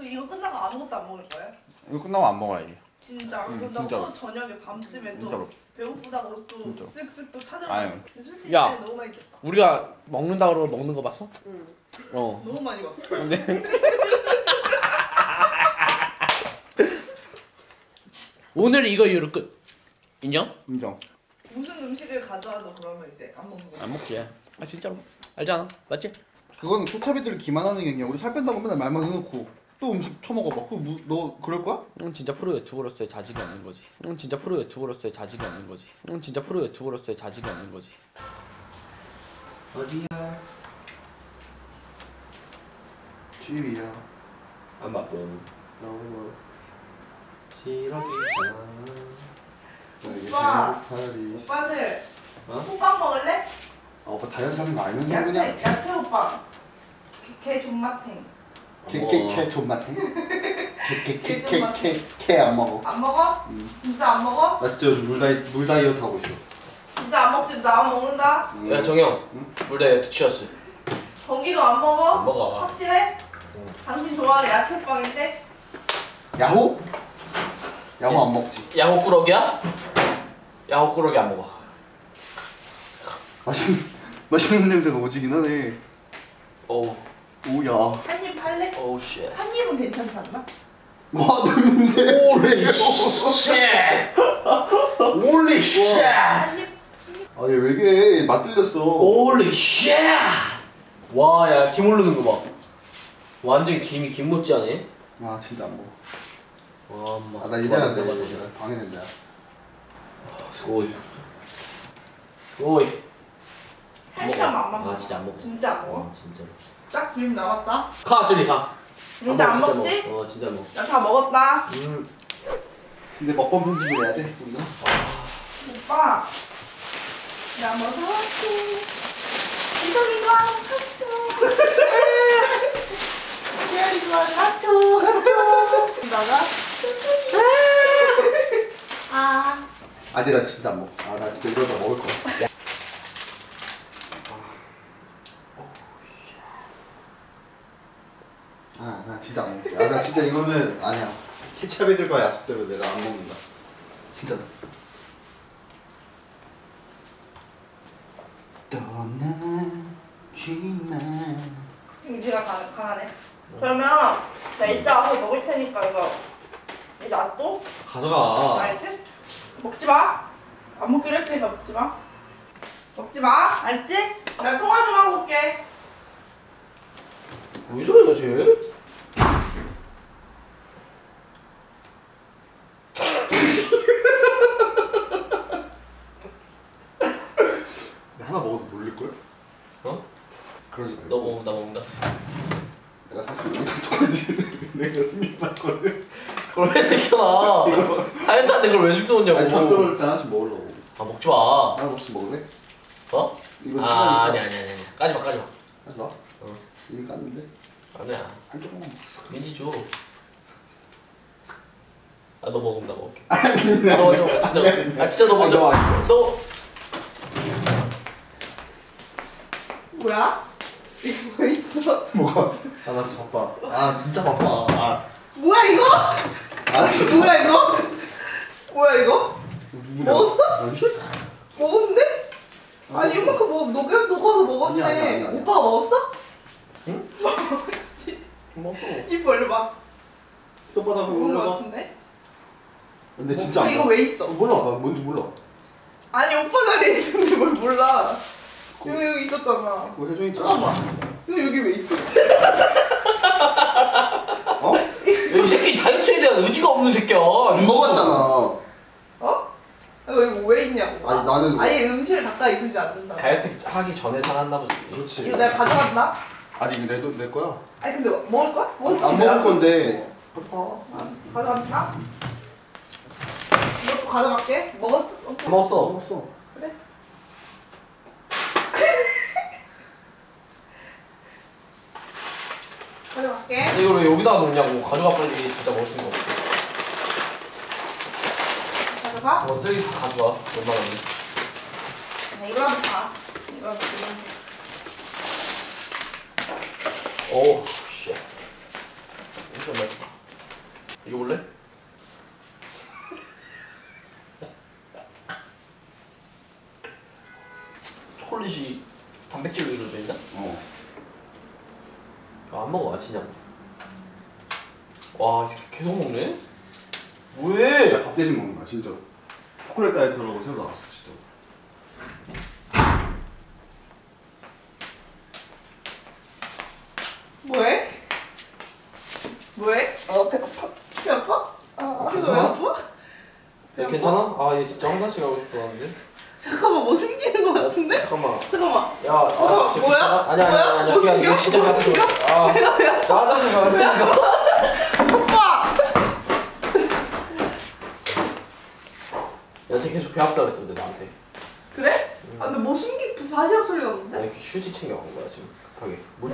이거 끝나고 아무것도 안 먹을 거예요? 이거 끝나고 안 먹어야지. 진짜. 그러다가 또 저녁에 밤쯤에 또 진짜로. 배고프다고 또 진짜로. 쓱쓱 또 찾으러 아유. 가는데 솔직히 야. 너무 많이 쪘다. 우리가 먹는다 그러고 먹는 거 봤어? 응. 어. 너무 많이 봤어. 근데 오늘 이거 이후로 끝. 인정? 인정. 무슨 음식을 가져와도 그러면 이제 안 먹는 거야. 안 먹지. 아 진짜로. 알잖아. 맞지? 그거는 케찹이들 기만하는 게 아니야. 우리 살 뺀다고 맨날 말만 해놓고 또 음식 처먹어봐. 너 그럴 거야? 넌 진짜 프로 유튜버로서의 자질이 없는 거지. 넌 진짜 프로 유튜버로서의 자질이 없는 거지. 넌 진짜 프로 유튜버로서의 자질이 없는 거지. 어디야? 집이야. 안 바쁨. 너무 지러기잖아. 오빠! 다리. 오빠들 어? 호빵 먹을래? 아 오빠 다이어트 하는 거 알면서 그냥 야채 호빵. 개 존맛탱. 캐 존맛해. 캐안 먹어. 안 먹어? 진짜 안 먹어? 나 진짜 요즘 물 다이어트 하고 있어. 진짜 안 먹지? 나 안 먹는다? 야 정영. 응? 물다이어트 취했어. 정기도 안 먹어? 안 먹어. 확실해? 당신 좋아하는 야채 호빵인데? 야호? 야호 안 먹지. 야호 꾸러기야? 야호 꾸러기 안 먹어. 맛있는 냄새가 오지긴 하네. 어우. 오야. 한 입 할래? 오우 쉣. 한 입은 괜찮지 않나? 와 냄새. 홀리 쉣. 홀리 쉣. 한 입? 아니 왜 그래? 맛 들렸어. 홀리 쉣. 와, 야, 김 오르는 거 봐. 완전 김이 김 못지않네. 아 진짜 안 먹어. 와, 엄마. 아나 이래한테 방해 냄새야. 오이. 오이. 살짝 맛만 아, 먹어. 진짜 안 먹어. 진짜 안 먹어? 진짜로. 딱 두 입 남았다. 가, 저리 가. 근데 안 진짜 먹지? 먹어. 진짜 먹어. 나 다 먹었다. 근데 먹방 편집을 해야 돼 우리가. 오빠. 나 뭐 사왔지? 이성이 좋아하는 사초. 태연이 좋아하는 사초. 나가. 아. 아니 나 진짜 안 먹어. 아 나 진짜 이러다 먹을 거야. 아 나 진짜 안 먹을게. 아 나 진짜 이거는 아니야. 케찹애들과 약속대로 내가 안 먹는다. 진짜. 떠나지만. 의지가 강하네. 그러면 나 이따 와서 먹을 테니까 이거 놔둬. 가져가. 알지? 먹지 마. 안 먹기로 했으니까 먹지 마. 먹지 마. 알지? 나 통화 좀 하고 올게. 왜 저래, 쟤? 하나 먹어도 모를걸? 어? 그러지 말고. 너 먹는다, 먹는다. 내가 사실 여기서 초콜릿을 내가 숨겨놨거든. 그걸 왜 새겨놔? 다이어트한테 그걸 왜 죽여놓냐고. 아니 밥 떨어질 때 하나씩 먹으려고. 아, 먹지 마. 하나 혹시 먹을래? 어? 이거 아, 뜯어니까. 아니. 까지 마, 까지 마. 하지 마. 어. 이미 깠는데. 아니야. 한쪽만 먹었어. 민지 줘. 아, 너 먹으면 나 먹을게. 너 먼저. 진짜. 아, 진짜 너 먼저. 너. 뭐야? 이거 뭐 있어? 뭐가? 아 나 진짜 바빠. 아 진짜 바빠. 아 뭐야 이거? 알았어. 뭐야 이거? 뭐야 이거? 먹었어? 아니? 먹었는데? 아니 이만큼 녹아서 먹었네. 아니야. 오빠가 먹었어? 응? 먹었지. 먹어. 입 벌려봐. 혓바닥으로 먹은 거 올라가. 같은데? 근데 진짜 근데 이거 왜 있어? 몰라. 나 뭔지 몰라. 아니 오빠 자리에 있는데 뭘 몰라. 여기 있었잖아. 그거 혜정이 있잖아. 잠깐만. 이거 여기 왜 있어? 어? 이 새끼 다이어트에 대한 의지가 없는 새끼야. 안 먹었잖아. 어? 이거 왜 있냐고. 아니 나는 아예 음식을 가까이 두지 않는다. 다이어트 하기 전에 살았나 보지. 그렇지. 이거 내가 가져갔나? 아니 이거 내 거야. 아니 근데 먹을 거야? 안 먹을 건데. 가져갔나? 이것도 가져갈게. 먹었어? 먹었어. 먹었어. 그래? 가져갈게. 이걸 왜 여기다 놓냐고. 가져가 빨리. 진짜 먹을 수가 없어. 가져가. 쓰레기 가져와. 웬만하면. 이거라도 봐. 이거라도. 오, 씨. 이거 볼래? 초콜릿이 단백질로 이루어져 있나? 안 먹어 진짜. 와 계속 먹네? 뭐해? 밥 대신 먹는 거야 진짜. 초콜릿 다이어트라고 새로 나왔어 진짜. 뭐해? 뭐해? 배고파. 배 아파? 배가 왜 괜찮아? 아파? 배 아파? 괜찮아? 아 얘 진짜 화장실 가고 싶어 하는데? 잠깐만 뭐 숨기는 거 같은데? 잠깐만. 잠깐만. 야, 아, 진짜 뭐야? 괜찮아? 아니야, 뭐야? 아니야, 아니야. 뭐 그냥 숨겨? 이거 진짜 뭐 가서 숨겨? 아, 나 화장실 가서 오빠! 야, 쟤 계속 배 아프다 그랬어, 근데 나한테. 그래? 아 근데 뭐 숨기 바지락 소리가 나 나는데? 이렇게 휴지 챙겨간 거야 지금 급하게. 물?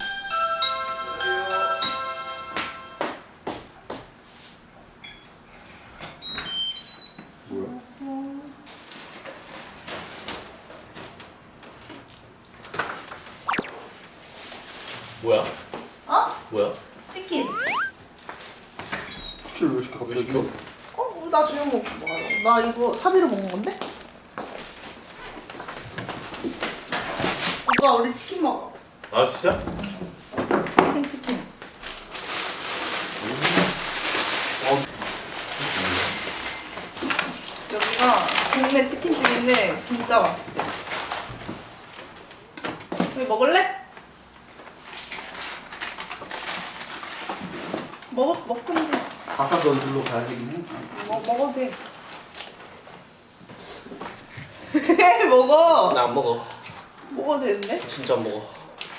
뭐야? 뭐야? 어? 뭐야? 치킨. 치킨 왜 시켜 왜 갑자기? 시켜? 어? 나 지금 먹고 먹어. 나 이거 사비로 먹는 건데? 오빠 우리 치킨 먹어. 아 진짜? 치킨. 여기가 동네 치킨집인데 진짜 맛있대. 여기 먹을래? 먹든지. 아까 넌 들로 가야 되긴 해. 먹어도 돼. 먹어. 나 안 먹어. 먹어도 되는데? 진짜 안 먹어.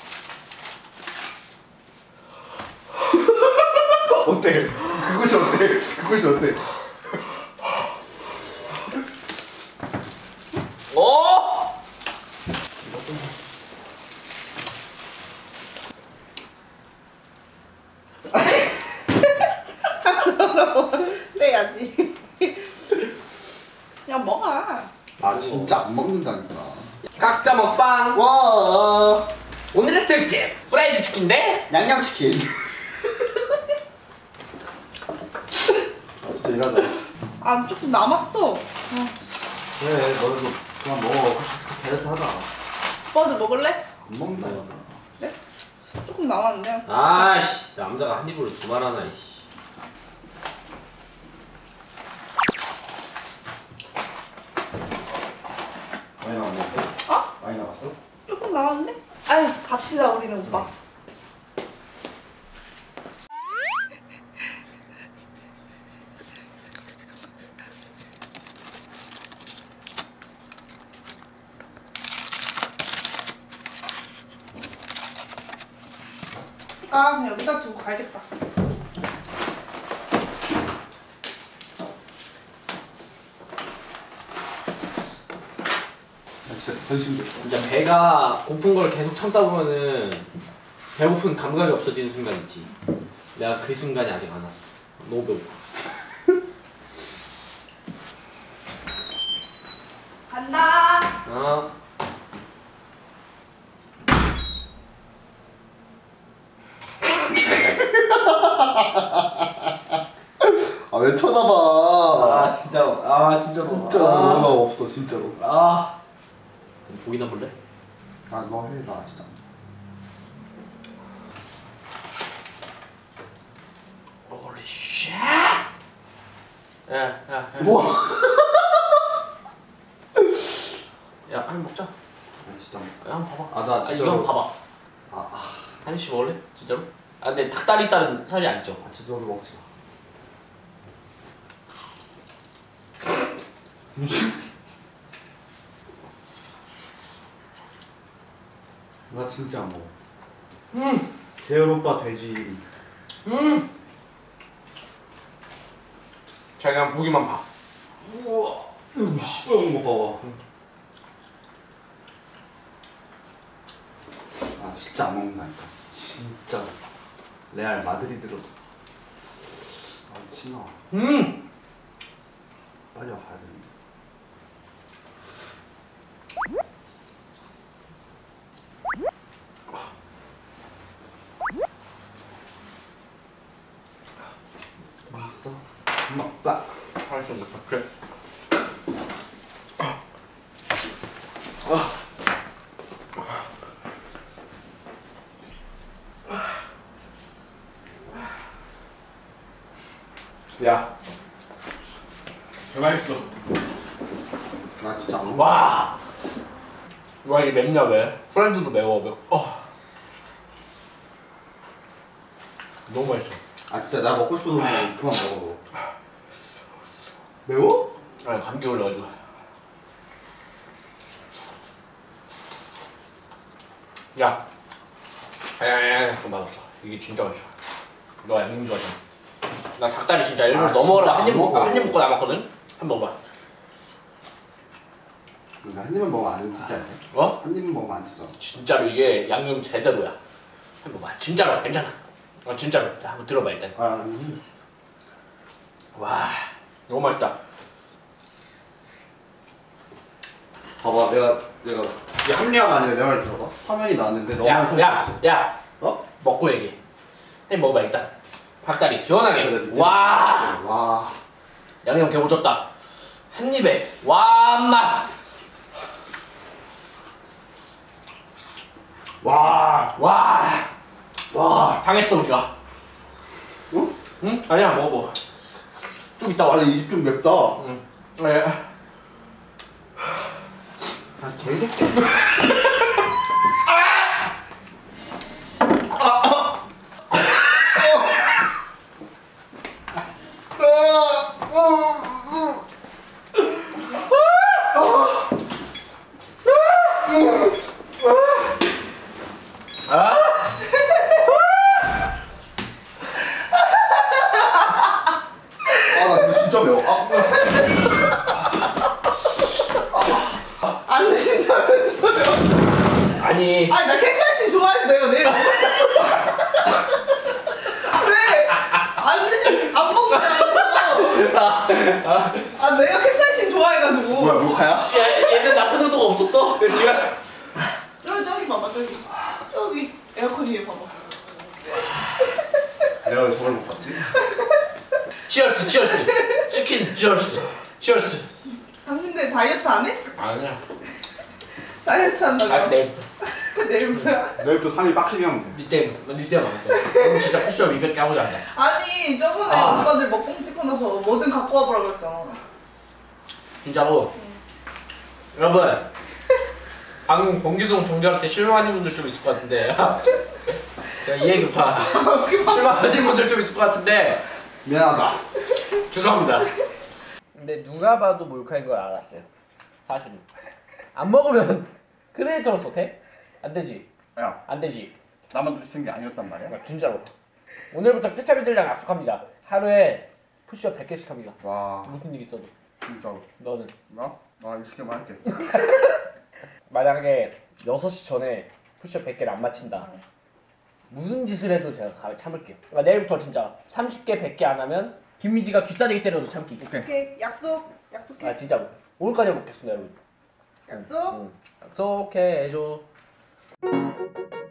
어때? 그것이 어때? 그것이 어때? 어? 떼야지. 야 먹어. 아 진짜 안 먹는다니까. 각자 먹방. 와 오늘의 특집 프라이드 치킨인데 양념치킨. 진짜 일하자. 아 조금 남았어. 그래 너도 그만 먹어. 다이어트 하자. 오빠도 먹을래? 안 먹는다니까. 그래? 조금 남았는데. 아씨 남자가 한 입으로 두 말 하나 이씨. 많이 나왔네. 어? 많이 나왔어? 조금 남았는데? 아유 갑시다 우리는 오빠. 아 그냥 여기다 두고 가야겠다. 나 진짜 현심도. 진짜 배가 고픈 걸 계속 참다 보면은 배고픈 감각이 없어지는 순간 있지. 내가 그 순간이 아직 안 왔어. 너무 배고파. 간다. 어? 아 왜 쳐다봐? 아 진짜 진짜 너가 없어 진짜로. 아 보기나 볼래? 아 너 해 나 진짜. Holy shit! 야, 우와. 야, 한 입 먹자. 아 진짜. 야, 한번 봐봐. 아, 나 이거 진짜로. 한번 봐봐. 아 한 입씩 먹을래? 진짜로? 아, 근데 닭다리살은 살이 안 쪄. 진짜 너도 먹지 마. 나 진짜 안 먹어. 대열 오빠 돼지. 자, 그냥 보기만 봐. 우와. 이거 씨발 거 봐봐. 아 진짜 안 먹는다니까. 진짜. 레알 마드리드로. 아 미친아. 빨리 와봐야 되는데. 먹다. 알았어, 그래. 야, 개맛있어. 나 진짜 안 먹어. 와, 와 이게 맵냐 왜? 프렌드도 매워. 너무 맛있어. 아 진짜 나 먹고 싶어서 그냥 그만 먹어. 매워? 아니 감기 걸려가지고. 야, 그거 맛없어. 이게 진짜 맛있어. 너 양념 좋아하잖아. 나 닭다리 진짜 일부러 아, 넘어가려고 진짜 안 먹어. 한 입 먹고 남았거든. 한번 먹어봐. 나 한 입만 먹으면 안 찢잖아. 어? 한 입만 먹으면 안 찢어. 진짜로 이게 양념 제대로야. 한번 봐. 진짜로 괜찮아. 진짜로. 자, 한번 들어봐 일단. 아, 와, 너무 맛있다. 봐봐, 내가 이게 합리화가 아니라 내 말 들어봐. 화면이 나왔는데 너만 야, 설치했어. 야, 어? 먹고 얘기해. 해 먹어봐 일단. 닭다리 시원하게. 그래, 와, 와. 양념 개오졌다. 한 입에 와 맛. 와. 와, 와. 당했어 우리가. 응? 응? 아니야 먹어봐. 좀 이따 와. 아니 이 집 좀 맵다. 응. 네. 아 개새끼. 아, 아 나 이거 진짜 매워. 안 드신다면서요? 아니. 아니 나 캡사이신 좋아해서 내가 내일 먹을 왜? 안 먹냐고. 아 내가 캡사이신 좋아해가지고. 뭐야 몰카야? 야, 얘는 나쁜 의도가 없었어. 지금. 저기 봐봐 저기 에어컨 위에 봐봐. 내가 왜 저걸 못 봤지? 치얼스, 치얼스. 치킨 치얼스. 치얼스. 당신들 다이어트 안 해? 아니야. 다이어트 아, 한다고? 내일부터. 내일부터야? 내일부터 살이 빡치게 하면 돼. 니 때문에 망했어. 오늘 진짜 푸시업 200개 하고 잔다. 아니 저번에 오빠들 먹방 찍고 나서 뭐든 갖고 와보라고 했잖아. 진짜로. 여러분, 방금 공기동 종결할 때 실망하신 분들 좀 있을 것 같은데. 제가 이 얘기부터 하자. 실망하신 분들 좀 있을 것 같은데. 미안하다. 죄송합니다. 근데 누가 봐도 몰카인 걸 알았어요. 사실은. 안 먹으면 크리에이터로서 돼? 안 되지. 야, 안 되지. 나만 눈치챈 게 아니었단 말이야? 진짜로. 오늘부터 케찹이들이랑 약속합니다. 하루에 푸시업 100개씩 합니다. 와, 무슨 일 있어도. 진짜로. 너는. 나? 나 20개만 할게. 만약에 6시 전에 푸시업 100개를 안 마친다. 무슨 짓을 해도 제가 참을게요. 그러니까 내일부터 진짜 30개 100개 안 하면 김미지가 귀싸대기 때려도 참기. 오케이 약속해. 아 진짜로. 오늘까지 해먹겠습니다 여러분. 약속. 응. 약속해 줘.